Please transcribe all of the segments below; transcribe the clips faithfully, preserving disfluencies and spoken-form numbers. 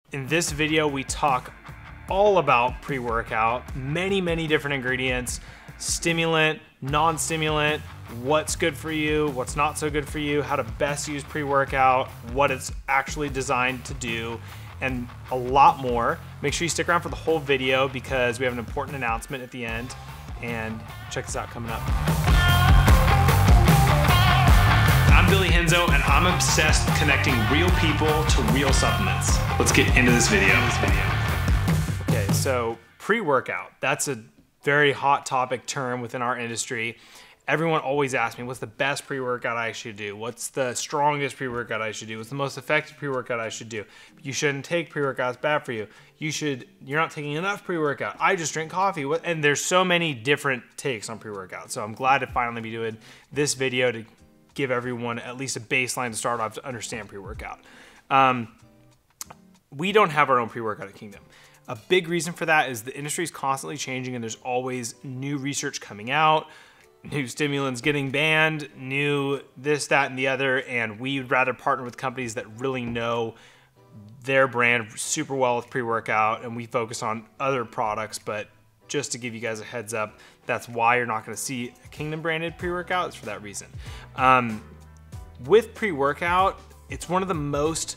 In this video, we talk all about pre-workout, many, many different ingredients, stimulant, non-stimulant, what's good for you, what's not so good for you, how to best use pre-workout, what it's actually designed to do, and a lot more. Make sure you stick around for the whole video because we have an important announcement at the end, and check this out coming up. I'm Billy Hinzo, and I'm obsessed with connecting real people to real supplements. Let's get into this video. This video. Okay, so pre-workout, that's a very hot topic term within our industry. Everyone always asks me, what's the best pre-workout I should do? What's the strongest pre-workout I should do? What's the most effective pre-workout I should do? You shouldn't take pre-workout, it's bad for you. You should, you're not taking enough pre-workout. I just drink coffee. And there's so many different takes on pre-workout. So I'm glad to finally be doing this video to give everyone at least a baseline to start off to understand pre-workout. Um, we don't have our own pre-workout at Kingdom. A big reason for that is the industry is constantly changing and there's always new research coming out, new stimulants getting banned, new this, that, and the other, and we'd rather partner with companies that really know their brand super well with pre-workout, and we focus on other products. But just to give you guys a heads up, that's why you're not going to see a Kingdom branded pre-workout. It's for that reason. Um, with pre-workout, it's one of the most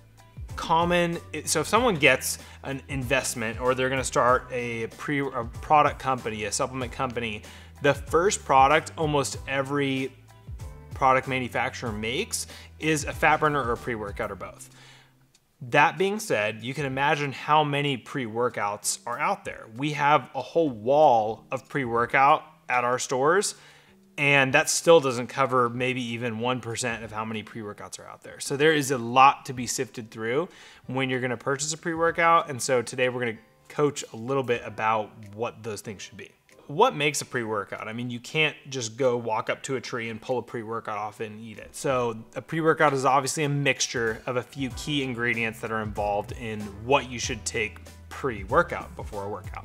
common. So if someone gets an investment or they're going to start a pre a product company, a supplement company, the first product almost every product manufacturer makes is a fat burner or a pre-workout or both. That being said, you can imagine how many pre-workouts are out there. We have a whole wall of pre-workout at our stores, and that still doesn't cover maybe even one percent of how many pre-workouts are out there. So there is a lot to be sifted through when you're gonna purchase a pre-workout. And so today we're gonna coach a little bit about what those things should be. What makes a pre-workout? I mean, you can't just go walk up to a tree and pull a pre-workout off and eat it. So a pre-workout is obviously a mixture of a few key ingredients that are involved in what you should take pre-workout before a workout.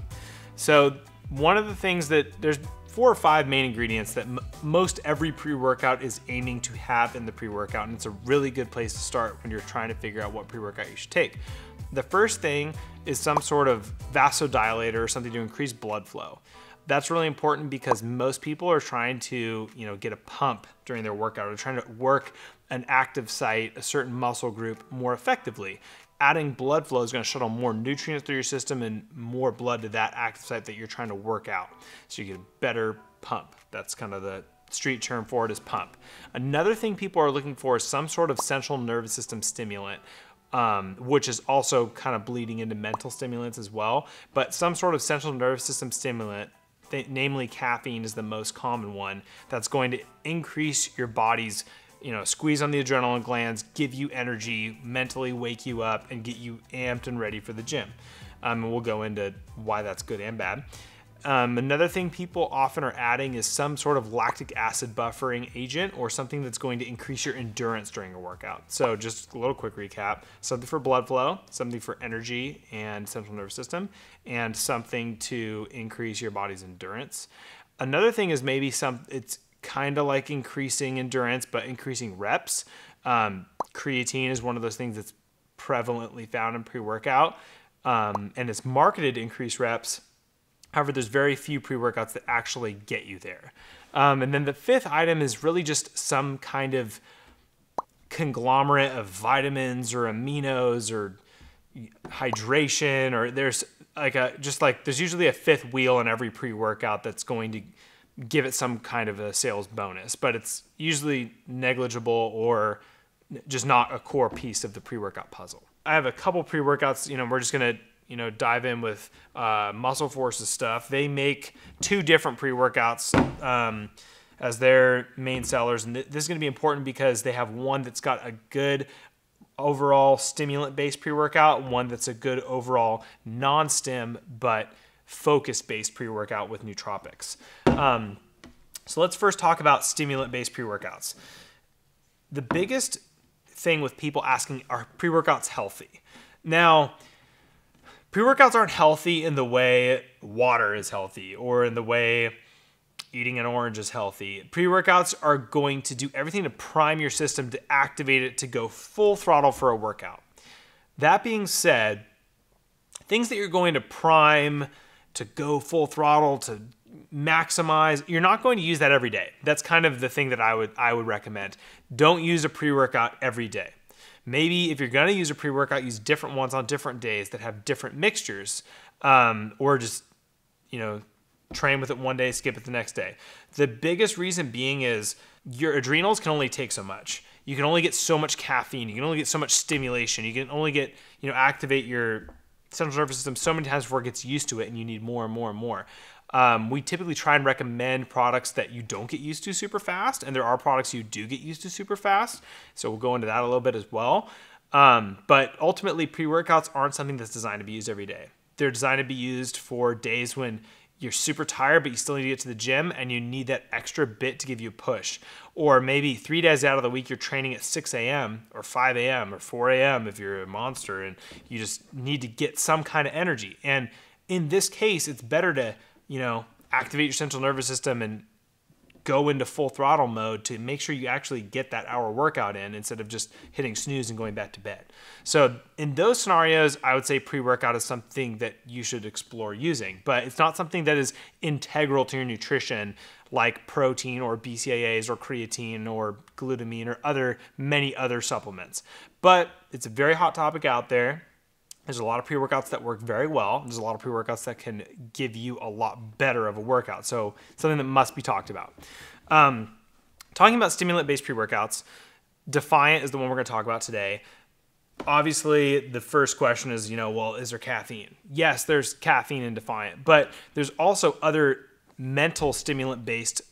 So one of the things that there's four or five main ingredients that m most every pre-workout is aiming to have in the pre-workout, and it's a really good place to start when you're trying to figure out what pre-workout you should take. The first thing is some sort of vasodilator or something to increase blood flow. That's really important because most people are trying to, you know, get a pump during their workout, or trying to work an active site, a certain muscle group more effectively. Adding blood flow is going to shuttle more nutrients through your system and more blood to that active site that you're trying to work out. So you get a better pump. That's kind of the street term for it, is pump. Another thing people are looking for is some sort of central nervous system stimulant, um, which is also kind of bleeding into mental stimulants as well. But some sort of central nervous system stimulant, namely caffeine, is the most common one, that's going to increase your body's, you know, squeeze on the adrenaline glands, give you energy, mentally wake you up, and get you amped and ready for the gym. Um, and we'll go into why that's good and bad. Um, another thing people often are adding is some sort of lactic acid buffering agent, or something that's going to increase your endurance during a workout. So just a little quick recap: something for blood flow, something for energy and central nervous system, and something to increase your body's endurance. Another thing is maybe some, it's kind of like increasing endurance, but increasing reps. Um, creatine is one of those things that's prevalently found in pre-workout, um, and it's marketed to increase reps. However, there's very few pre-workouts that actually get you there. Um, and then the fifth item is really just some kind of conglomerate of vitamins or aminos or hydration, or there's like a, just like, there's usually a fifth wheel in every pre-workout that's going to give it some kind of a sales bonus, but it's usually negligible or just not a core piece of the pre-workout puzzle. I have a couple pre-workouts, you know, we're just gonna, you know, dive in with uh, Muscle Force's stuff. They make two different pre-workouts um, as their main sellers. And th this is gonna be important because they have one that's got a good overall stimulant-based pre-workout, one that's a good overall non-stim but focus-based pre-workout with nootropics. Um, so let's first talk about stimulant-based pre-workouts. The biggest thing with people asking, are pre-workouts healthy? Now, pre-workouts aren't healthy in the way water is healthy, or in the way eating an orange is healthy. Pre-workouts are going to do everything to prime your system to activate it to go full throttle for a workout. That being said, things that you're going to prime, to go full throttle, to maximize, you're not going to use that every day. That's kind of the thing that I would I would recommend. Don't use a pre-workout every day. Maybe if you're going to use a pre-workout, use different ones on different days that have different mixtures, um, or just, you know, train with it one day, skip it the next day. The biggest reason being is your adrenals can only take so much. You can only get so much caffeine. You can only get so much stimulation. You can only get, you know, activate your central nervous system so many times before it gets used to it, and you need more and more and more. Um, we typically try and recommend products that you don't get used to super fast, and there are products you do get used to super fast. So we'll go into that a little bit as well. Um, but ultimately, pre-workouts aren't something that's designed to be used every day. They're designed to be used for days when you're super tired, but you still need to get to the gym and you need that extra bit to give you a push. Or maybe three days out of the week, you're training at six a.m. or five a.m. or four a.m. if you're a monster, and you just need to get some kind of energy. And in this case, it's better to, you know, activate your central nervous system and go into full throttle mode to make sure you actually get that hour workout in instead of just hitting snooze and going back to bed. So in those scenarios, I would say pre-workout is something that you should explore using, but it's not something that is integral to your nutrition like protein or B C A As or creatine or glutamine or other many other supplements. But it's a very hot topic out there. There's a lot of pre-workouts that work very well. There's a lot of pre-workouts that can give you a lot better of a workout. So something that must be talked about. Um, talking about stimulant-based pre-workouts, Defiant is the one we're going to talk about today. Obviously, the first question is, you know, well, is there caffeine? Yes, there's caffeine in Defiant, but there's also other mental stimulant-based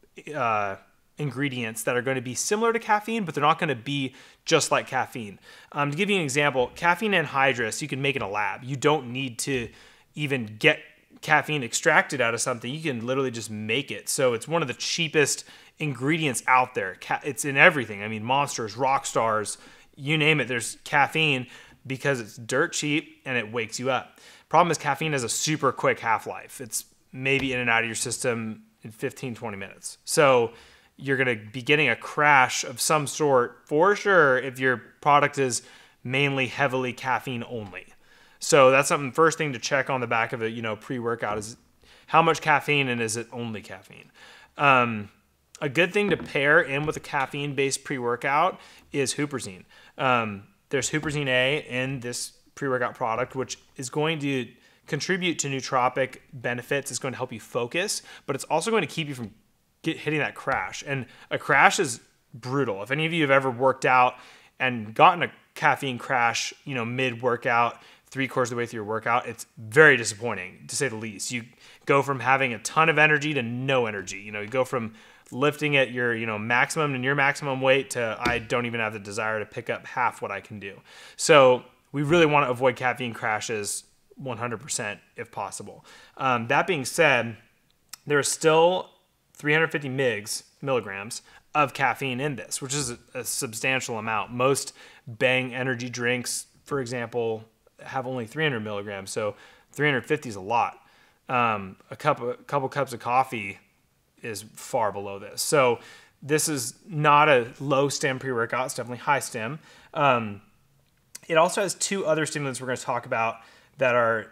uh ingredients that are going to be similar to caffeine, but they're not going to be just like caffeine. Um, to give you an example, caffeine anhydrous, you can make in a lab. You don't need to even get caffeine extracted out of something. You can literally just make it. So it's one of the cheapest ingredients out there. It's in everything. I mean, Monsters, rock stars, you name it, there's caffeine because it's dirt cheap and it wakes you up. Problem is caffeine has a super quick half-life. It's maybe in and out of your system in fifteen, twenty minutes. So you're going to be getting a crash of some sort for sure if your product is mainly heavily caffeine only. So that's something, first thing to check on the back of a, you know, pre-workout is how much caffeine and is it only caffeine? Um, a good thing to pair in with a caffeine-based pre-workout is huperzine. Um, there's huperzine A in this pre-workout product, which is going to contribute to nootropic benefits. It's going to help you focus, but it's also going to keep you from Get, hitting that crash. And a crash is brutal. If any of you have ever worked out and gotten a caffeine crash, you know, mid-workout, three quarters of the way through your workout, it's very disappointing, to say the least. You go from having a ton of energy to no energy. You know, you go from lifting at your, you know, maximum and your maximum weight to I don't even have the desire to pick up half what I can do. So we really want to avoid caffeine crashes one hundred percent if possible. Um, that being said, there are still three hundred fifty milligrams, milligrams of caffeine in this, which is a, a substantial amount. Most Bang energy drinks, for example, have only three hundred milligrams, so three hundred fifty is a lot. Um, a, cup, a couple cups of coffee is far below this. So this is not a low stem pre-workout. It's definitely high stem. Um, it also has two other stimulants we're going to talk about that are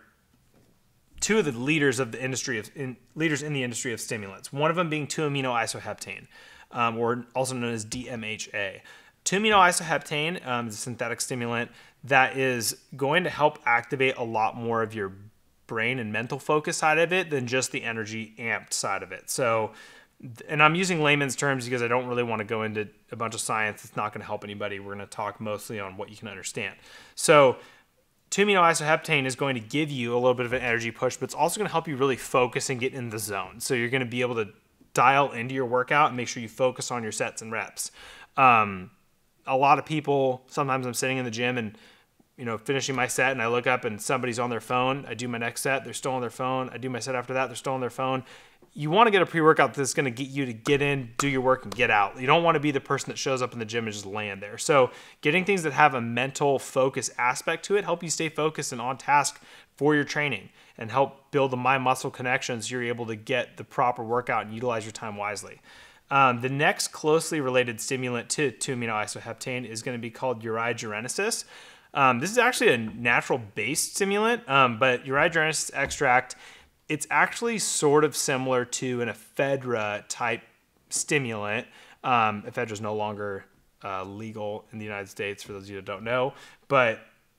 two of the leaders of the industry of in, leaders in the industry of stimulants. One of them being two amino isoheptane, um, or also known as D M H A. two amino isoheptane um, is a synthetic stimulant that is going to help activate a lot more of your brain and mental focus side of it than just the energy amped side of it. So, and I'm using layman's terms because I don't really want to go into a bunch of science. It's not going to help anybody. We're going to talk mostly on what you can understand. So, two amino isoheptane is going to give you a little bit of an energy push, but it's also going to help you really focus and get in the zone. So you're going to be able to dial into your workout and make sure you focus on your sets and reps. Um, a lot of people, sometimes I'm sitting in the gym and, you know, finishing my set and I look up and somebody's on their phone. I do my next set, they're still on their phone. I do my set after that, they're still on their phone. You want to get a pre-workout that's going to get you to get in, do your work, and get out. You don't want to be the person that shows up in the gym and just land there. So getting things that have a mental focus aspect to it help you stay focused and on task for your training and help build the mind-muscle connections. You're able to get the proper workout and utilize your time wisely. Um, the next closely related stimulant to two amino isoheptane is going to be called urigenesis. Um, this is actually a natural-based stimulant, um, but urigenesis extract, it's actually sort of similar to an ephedra type stimulant. Um, ephedra is no longer uh, legal in the United States, for those of you that don't know, but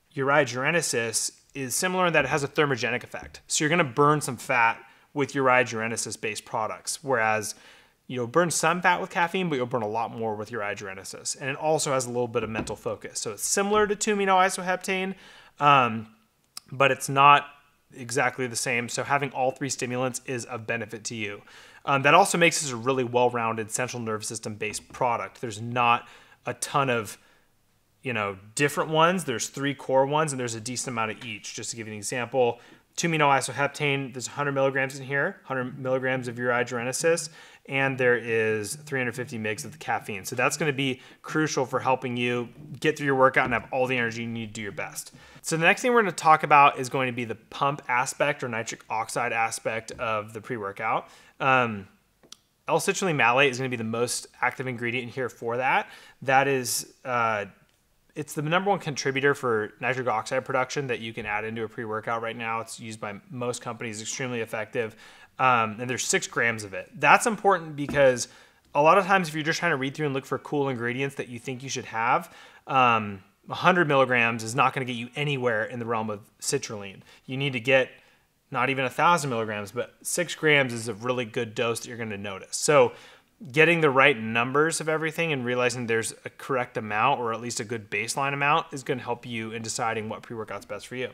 urigenesis is similar in that it has a thermogenic effect. So you're going to burn some fat with urigenesis-based products, whereas you'll burn some fat with caffeine, but you'll burn a lot more with urigenesis. And it also has a little bit of mental focus. So it's similar to two amino isoheptane, um, but it's not exactly the same. So having all three stimulants is of benefit to you. Um, that also makes this a really well-rounded central nervous system-based product. There's not a ton of you know, different ones. There's three core ones, and there's a decent amount of each. Just to give you an example, two amino isoheptane, there's one hundred milligrams in here, one hundred milligrams of urigenesis, and there is three hundred fifty milligrams of the caffeine. So that's going to be crucial for helping you get through your workout and have all the energy you need to do your best. So the next thing we're going to talk about is going to be the pump aspect or nitric oxide aspect of the pre-workout. Um, L-citrulline malate is going to be the most active ingredient in here for that. That is... Uh, It's the number one contributor for nitric oxide production that you can add into a pre-workout right now. It's used by most companies, extremely effective. Um, and there's six grams of it. That's important because a lot of times if you're just trying to read through and look for cool ingredients that you think you should have, um, one hundred milligrams is not going to get you anywhere in the realm of citrulline. You need to get not even one thousand milligrams, but six grams is a really good dose that you're going to notice. So getting the right numbers of everything and realizing there's a correct amount or at least a good baseline amount is going to help you in deciding what pre-workout's best for you.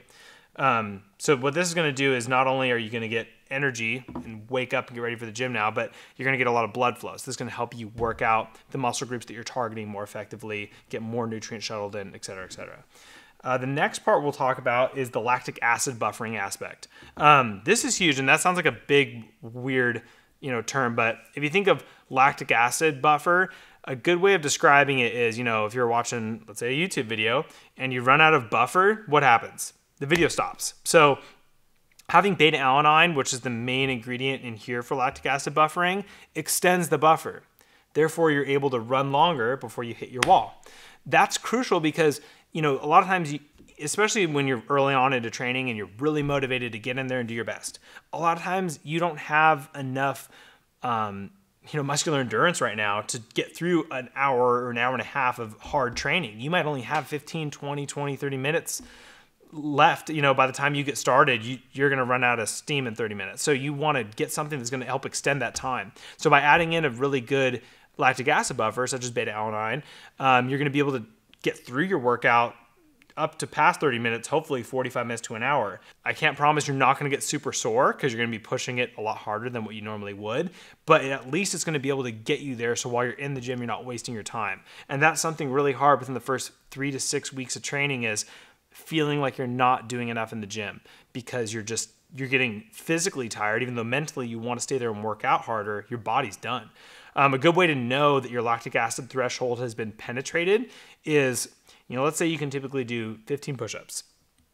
Um, so what this is going to do is not only are you going to get energy and wake up and get ready for the gym now, but you're going to get a lot of blood flow. So this is going to help you work out the muscle groups that you're targeting more effectively, get more nutrients shuttled in, et cetera, et cetera. Uh, the next part we'll talk about is the lactic acid buffering aspect. Um, this is huge, and that sounds like a big, weird you know, term, but if you think of lactic acid buffer, a good way of describing it is, you know, if you're watching, let's say a YouTube video and you run out of buffer, what happens? The video stops. So having beta alanine, which is the main ingredient in here for lactic acid buffering, extends the buffer. Therefore, you're able to run longer before you hit your wall. That's crucial because, you know, a lot of times you, especially when you're early on into training and you're really motivated to get in there and do your best, a lot of times you don't have enough um, you know, muscular endurance right now to get through an hour or an hour and a half of hard training. You might only have fifteen, twenty, twenty, thirty minutes left. You know, by the time you get started, you, you're going to run out of steam in thirty minutes. So you want to get something that's going to help extend that time. So by adding in a really good lactic acid buffer, such as beta alanine, um, you're going to be able to get through your workout up to past thirty minutes, hopefully forty-five minutes to an hour. I can't promise you're not going to get super sore because you're going to be pushing it a lot harder than what you normally would, but at least it's going to be able to get you there so while you're in the gym, you're not wasting your time. And that's something really hard within the first three to six weeks of training is feeling like you're not doing enough in the gym because you're just, you're getting physically tired, even though mentally you want to stay there and work out harder, your body's done. Um, a good way to know that your lactic acid threshold has been penetrated is, you know, let's say you can typically do fifteen push-ups.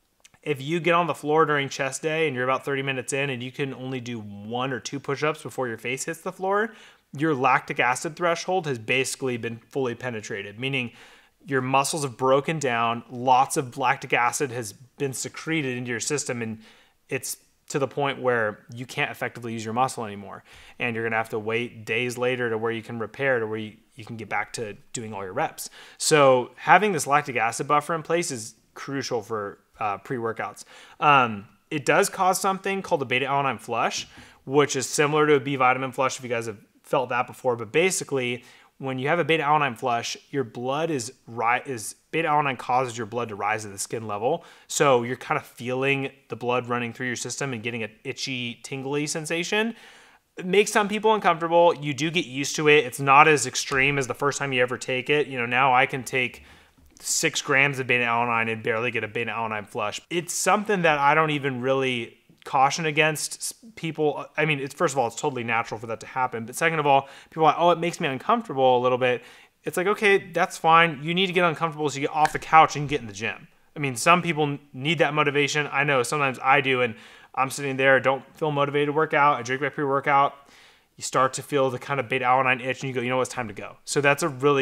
If you get on the floor during chest day and you're about thirty minutes in and you can only do one or two push-ups before your face hits the floor, your lactic acid threshold has basically been fully penetrated, meaning your muscles have broken down, lots of lactic acid has been secreted into your system, and it's to the point where you can't effectively use your muscle anymore. And you're gonna have to wait days later to where you can repair, to where you, you can get back to doing all your reps. So having this lactic acid buffer in place is crucial for uh, pre-workouts. Um, it does cause something called a beta alanine flush, which is similar to a B vitamin flush if you guys have felt that before. But basically, when you have a beta alanine flush, your blood is ri- is beta alanine causes your blood to rise to the skin level. So you're kind of feeling the blood running through your system and getting an itchy, tingly sensation. It makes some people uncomfortable. You do get used to it. It's not as extreme as the first time you ever take it. You know, now I can take six grams of beta alanine and barely get a beta alanine flush. It's something that I don't even really caution against people. I mean, it's first of all, it's totally natural for that to happen. But second of all, people are like, oh, it makes me uncomfortable a little bit. It's like, okay, that's fine. You need to get uncomfortable so you get off the couch and get in the gym. I mean, some people need that motivation. I know sometimes I do, and I'm sitting there, don't feel motivated to work out. I drink my pre-workout. You start to feel the kind of beta alanine itch and you go, you know what, it's time to go. So that's a really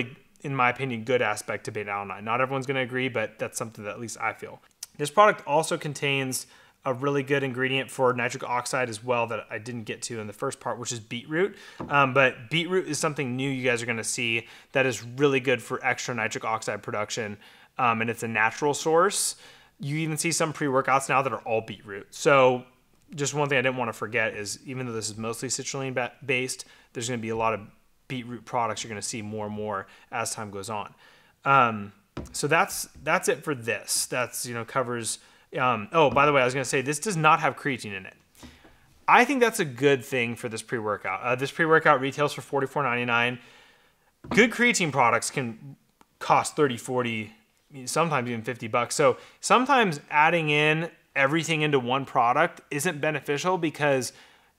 in my opinion, good aspect to beta alanine. Not everyone's going to agree, but that's something that at least I feel. This product also contains a really good ingredient for nitric oxide as well that I didn't get to in the first part, which is beetroot. Um, but beetroot is something new you guys are going to see that is really good for extra nitric oxide production, um, and it's a natural source. You even see some pre-workouts now that are all beetroot. So just one thing I didn't want to forget is even though this is mostly citrulline based, there's going to be a lot of beetroot products you're going to see more and more as time goes on. Um, so that's that's it for this. That's, you know, covers... Um, oh, by the way, I was going to say this does not have creatine in it. I think that's a good thing for this pre-workout. Uh, this pre-workout retails for forty-four ninety-nine. Good creatine products can cost thirty, forty, sometimes even fifty bucks. So sometimes adding in everything into one product isn't beneficial because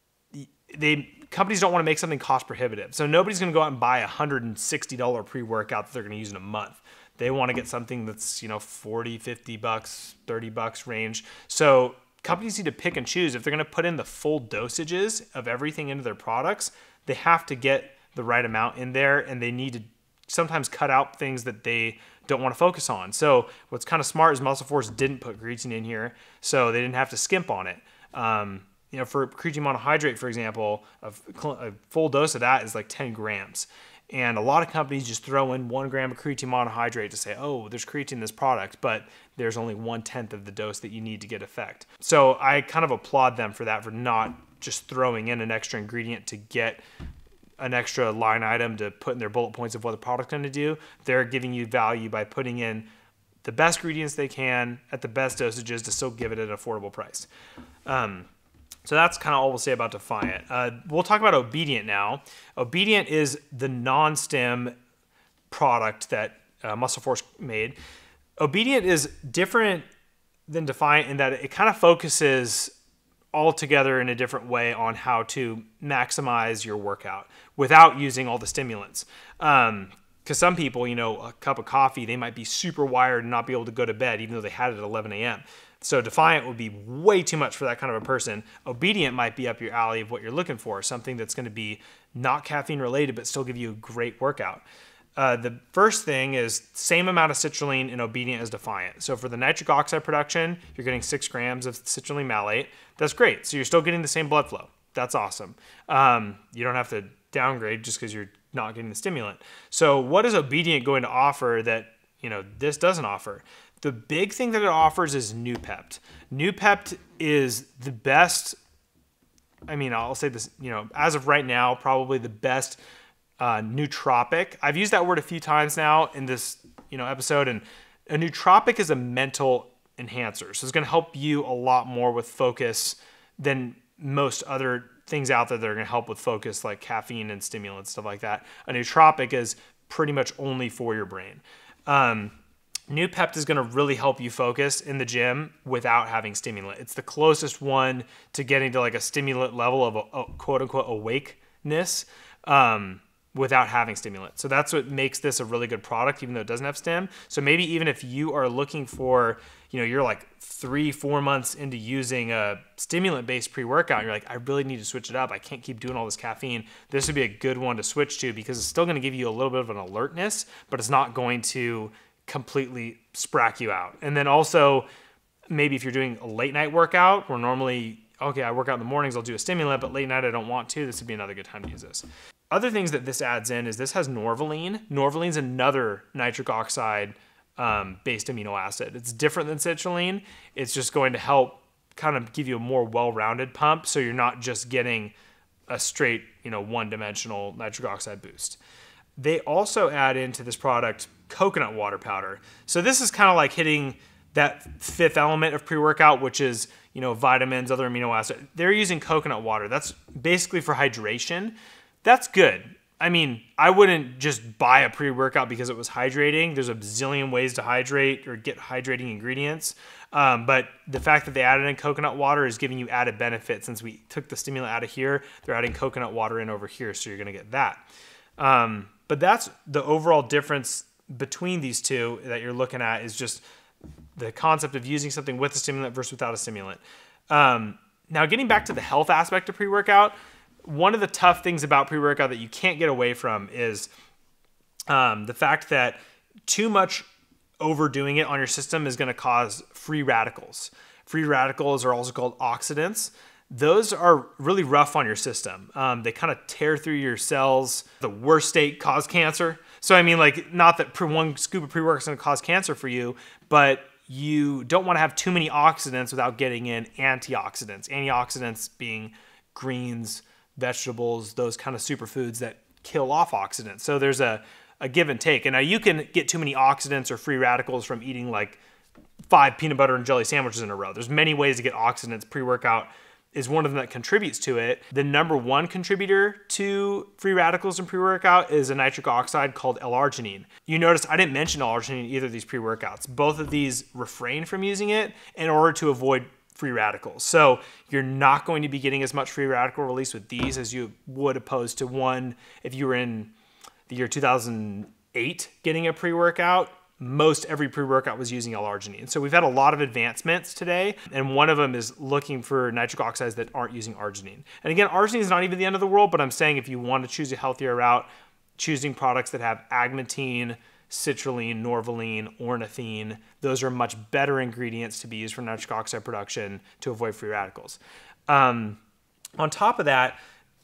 they companies don't want to make something cost prohibitive. So nobody's going to go out and buy a one hundred sixty dollar pre-workout that they're going to use in a month. They want to get something that's, you know, forty, fifty bucks, thirty bucks range. So companies need to pick and choose. If they're going to put in the full dosages of everything into their products, they have to get the right amount in there, and they need to sometimes cut out things that they don't want to focus on. So what's kind of smart is Muscle Force didn't put creatine in here, so they didn't have to skimp on it. Um, you know, for creatine monohydrate, for example, a, a full dose of that is like ten grams. And a lot of companies just throw in one gram of creatine monohydrate to say, oh, there's creatine in this product, but there's only one tenth of the dose that you need to get effect. So I kind of applaud them for that, for not just throwing in an extra ingredient to get an extra line item to put in their bullet points of what the product's going to do. They're giving you value by putting in the best ingredients they can at the best dosages to still give it an affordable price. Um, So that's kind of all we'll say about Defiant. Uh, we'll talk about Obedient now. Obedient is the non-stim product that uh, Muscle Force made. Obedient is different than Defiant in that it kind of focuses altogether in a different way on how to maximize your workout without using all the stimulants. Um, Because some people, you know, a cup of coffee, they might be super wired and not be able to go to bed even though they had it at eleven a m So Defiant would be way too much for that kind of a person. Obedient might be up your alley of what you're looking for, something that's going to be not caffeine related but still give you a great workout. Uh, the first thing is same amount of citrulline in Obedient as Defiant. So for the nitric oxide production, you're getting six grams of citrulline malate. That's great. So you're still getting the same blood flow. That's awesome. Um, you don't have to downgrade just because you're not getting the stimulant. So what is Obedient going to offer that, you know, this doesn't offer? The big thing that it offers is Noopept. Noopept is the best, I mean, I'll say this, you know, as of right now, probably the best uh, nootropic. I've used that word a few times now in this, you know, episode, and a nootropic is a mental enhancer. So it's going to help you a lot more with focus than most other things out there that are going to help with focus, like caffeine and stimulants, stuff like that. A nootropic is pretty much only for your brain. Um, Noopept is going to really help you focus in the gym without having stimulant. It's the closest one to getting to like a stimulant level of a, a quote unquote awakeness um, without having stimulant. So that's what makes this a really good product, even though it doesn't have stim. So maybe even if you are looking for, you know, you're like three, four months into using a stimulant-based pre-workout, you're like, I really need to switch it up. I can't keep doing all this caffeine. This would be a good one to switch to because it's still going to give you a little bit of an alertness, but it's not going to completely sprack you out. And then also, maybe if you're doing a late night workout, where normally, okay, I work out in the mornings, I'll do a stimulant, but late night I don't want to, this would be another good time to use this. Other things that this adds in is this has Norvaline. Norvaline is another nitric oxide um, based amino acid. It's different than citrulline. It's just going to help kind of give you a more well-rounded pump, so you're not just getting a straight, you know, one-dimensional nitric oxide boost. They also add into this product coconut water powder. So this is kind of like hitting that fifth element of pre-workout, which is, you know, vitamins, other amino acids. They're using coconut water. That's basically for hydration. That's good. I mean, I wouldn't just buy a pre-workout because it was hydrating. There's a bazillion ways to hydrate or get hydrating ingredients. Um, but the fact that they added in coconut water is giving you added benefit. Since we took the stimulant out of here, they're adding coconut water in over here, so you're going to get that. Um, but that's the overall difference between these two that you're looking at, is just the concept of using something with a stimulant versus without a stimulant. Um, now, getting back to the health aspect of pre-workout, one of the tough things about pre-workout that you can't get away from is Um, the fact that too much overdoing it on your system is going to cause free radicals. Free radicals are also called oxidants. Those are really rough on your system. Um, they kind of tear through your cells. The worst state cause cancer. So I mean, like, not that one scoop of pre-workout is going to cause cancer for you, but you don't want to have too many oxidants without getting in antioxidants. Antioxidants being greens, vegetables, those kind of superfoods that kill off oxidants. So there's a, a give and take. And now you can get too many oxidants or free radicals from eating like five peanut butter and jelly sandwiches in a row. There's many ways to get oxidants. Pre-workout is one of them that contributes to it. The number one contributor to free radicals in pre-workout is a nitric oxide called L-arginine. You notice I didn't mention L-arginine in either of these pre-workouts. Both of these refrain from using it in order to avoid free radicals. So you're not going to be getting as much free radical release with these as you would opposed to one if you were in the year two thousand eight getting a pre-workout. Most every pre-workout was using L-arginine. So we've had a lot of advancements today, and one of them is looking for nitric oxides that aren't using arginine. And again, arginine is not even the end of the world, but I'm saying if you want to choose a healthier route, choosing products that have agmatine, citrulline, norvaline, ornithine, those are much better ingredients to be used for nitric oxide production to avoid free radicals. Um, on top of that,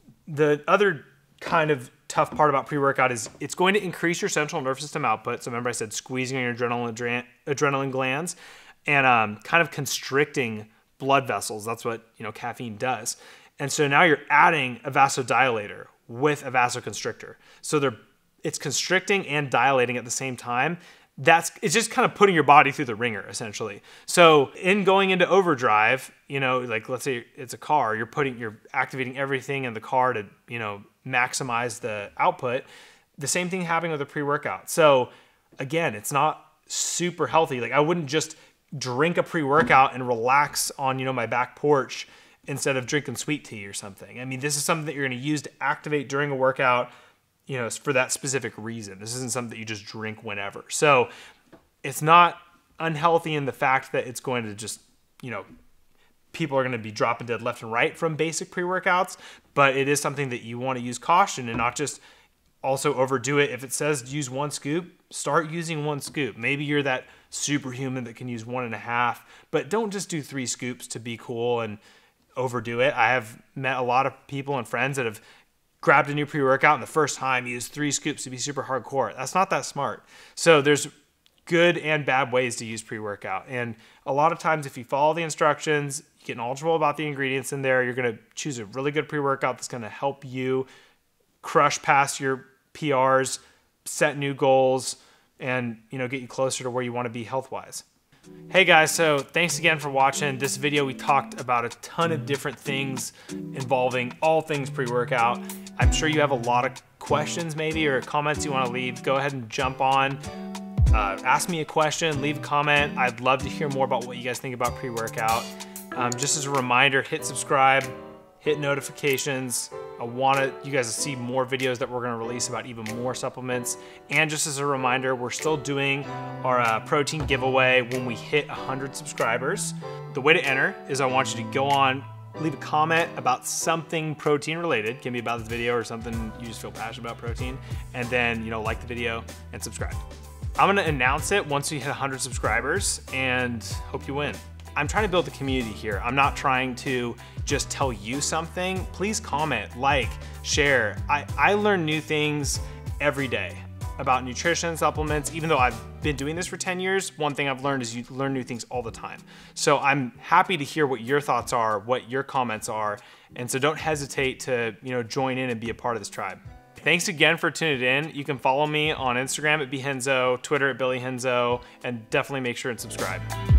the other kind of tough part about pre-workout is it's going to increase your central nervous system output. So remember I said squeezing on your adrenaline, adrenaline glands and um, kind of constricting blood vessels. That's what, you know, caffeine does. And so now you're adding a vasodilator with a vasoconstrictor. So they're, it's constricting and dilating at the same time. That's, it's just kind of putting your body through the ringer essentially. So in going into overdrive, you know, like let's say it's a car, you're putting, you're activating everything in the car to, you know, maximize the output. The same thing happening with a pre-workout. So again, it's not super healthy. Like I wouldn't just drink a pre-workout and relax on, you know, my back porch instead of drinking sweet tea or something. I mean, this is something that you're going to use to activate during a workout, you know, for that specific reason. This isn't something that you just drink whenever. So it's not unhealthy in the fact that it's going to just, you know, people are going to be dropping dead left and right from basic pre-workouts, but it is something that you want to use caution and not just also overdo it. If it says use one scoop, start using one scoop. Maybe you're that superhuman that can use one and a half, but don't just do three scoops to be cool and overdo it. I have met a lot of people and friends that have grabbed a new pre-workout and the first time used three scoops to be super hardcore. That's not that smart. So there's good and bad ways to use pre-workout. And a lot of times if you follow the instructions, you get knowledgeable about the ingredients in there, you're going to choose a really good pre-workout that's going to help you crush past your P Rs, set new goals, and, you know, get you closer to where you want to be health-wise. Hey guys, so thanks again for watching this video. We talked about a ton of different things involving all things pre-workout. I'm sure you have a lot of questions maybe or comments you want to leave. Go ahead and jump on. Uh, ask me a question, leave a comment. I'd love to hear more about what you guys think about pre-workout. Um, just as a reminder, hit subscribe, hit notifications. I want you guys to see more videos that we're going to release about even more supplements. And just as a reminder, we're still doing our uh, protein giveaway when we hit one hundred subscribers. The way to enter is I want you to go on, leave a comment about something protein related. Can be about this video or something you just feel passionate about protein. And then, you know, like the video and subscribe. I'm gonna announce it once we hit one hundred subscribers and hope you win. I'm trying to build a community here. I'm not trying to just tell you something. Please comment, like, share. I, I learn new things every day about nutrition, supplements. Even though I've been doing this for ten years, one thing I've learned is you learn new things all the time. So I'm happy to hear what your thoughts are, what your comments are. And so don't hesitate to, you know, join in and be a part of this tribe. Thanks again for tuning in. You can follow me on Instagram at Hinzo, Twitter at Billy Hinzo, and definitely make sure and subscribe.